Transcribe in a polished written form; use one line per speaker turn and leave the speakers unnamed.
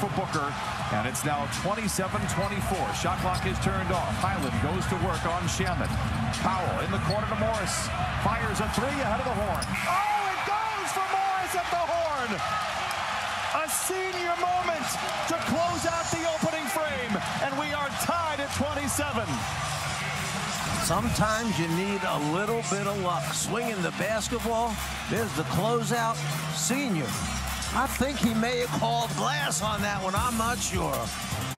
for Booker, and it's now 27-24. Shot clock is turned off. Highland goes to work on Shaman. Powell in the corner to Morris. Fires a three ahead of the horn. Oh, it goes for Morris at the horn. A senior moment to close out the opening frame, and we are tied at 27.
Sometimes you need a little bit of luck. Swinging the basketball, there's the closeout. Senior, I think he may have called glass on that one. I'm not sure.